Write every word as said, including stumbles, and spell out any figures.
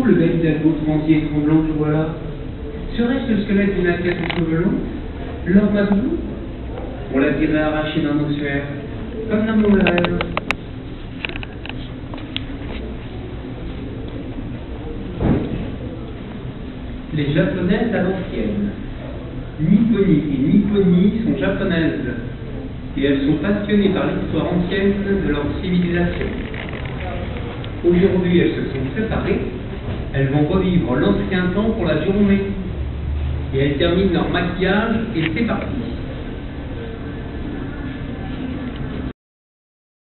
beau le bec d'Ago transier et tremblant que voilà. Serait-ce le squelette d'une athlète en cheveux longs? L'or Mabou? On la dirait arrachée d'un ossuaire, comme dans mon rêve. Les japonaises à l'ancienne. Nipponie et Nipponie sont japonaises, et elles sont passionnées par l'histoire ancienne de leur civilisation. Aujourd'hui, elles se sont séparées, elles vont revivre l'ancien temps pour la journée, et elles terminent leur maquillage, et c'est parti.